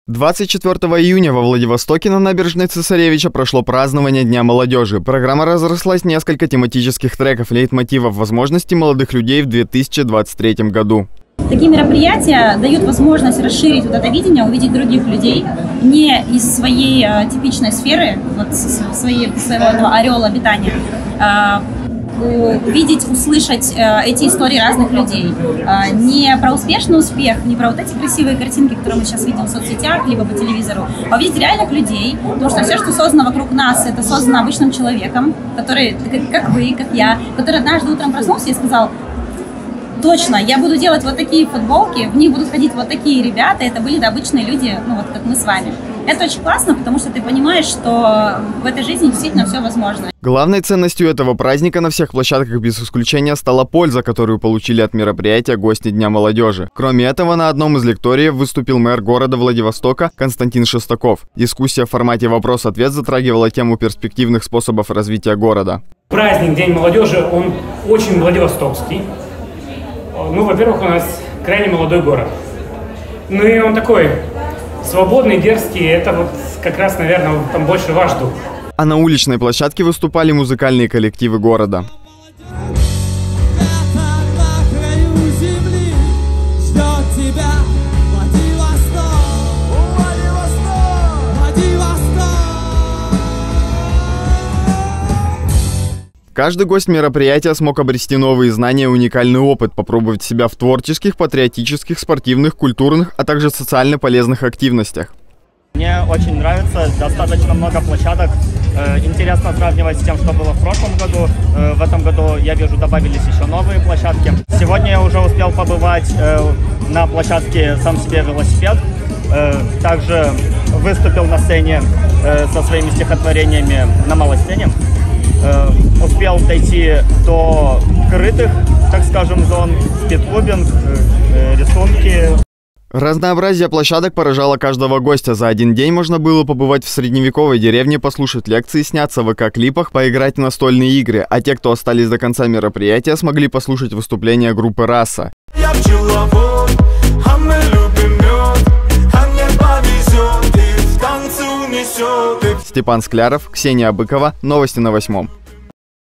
24 июня во Владивостоке на набережной Цесаревича прошло празднование Дня молодежи. Программа разрослась в несколько тематических треков, лейтмотивов возможностей молодых людей в 2023 году. Такие мероприятия дают возможность расширить вот это видение, увидеть других людей не из своей типичной сферы, вот своего ореола обитания, увидеть, услышать эти истории разных людей. Не про успешный успех, не про вот эти красивые картинки, которые мы сейчас видим в соцсетях, либо по телевизору, а увидеть реальных людей, потому что все, что создано вокруг нас, это создано обычным человеком, который, как вы, как я, который однажды утром проснулся и сказал: точно, я буду делать вот такие футболки, в них будут ходить вот такие ребята, это были обычные люди, ну вот как мы с вами. Это очень классно, потому что ты понимаешь, что в этой жизни действительно все возможно. Главной ценностью этого праздника на всех площадках без исключения стала польза, которую получили от мероприятия гости Дня молодежи. Кроме этого, на одном из лекториев выступил мэр города Владивостока Константин Шестаков. Дискуссия в формате вопрос-ответ затрагивала тему перспективных способов развития города. Праздник День молодежи, он очень владивостокский. Ну, во-первых, у нас крайне молодой город. Ну и он такой свободный, дерзкий. Это вот как раз, наверное, там больше ваш дух. А на уличной площадке выступали музыкальные коллективы города. Каждый гость мероприятия смог обрести новые знания и уникальный опыт, попробовать себя в творческих, патриотических, спортивных, культурных, а также социально полезных активностях. Мне очень нравится, достаточно много площадок. Интересно сравнивать с тем, что было в прошлом году. В этом году, я вижу, добавились еще новые площадки. Сегодня я уже успел побывать на площадке «Сам себе велосипед». Также выступил на сцене со своими стихотворениями на малой сцене. Успел дойти до крытых, так скажем, зон, спидклубинг, рисунки. Разнообразие площадок поражало каждого гостя. За один день можно было побывать в средневековой деревне, послушать лекции, сняться в ВК-клипах, поиграть в настольные игры. А те, кто остались до конца мероприятия, смогли послушать выступления группы «Раса». Степан Скляров, Ксения Быкова. Новости на 8.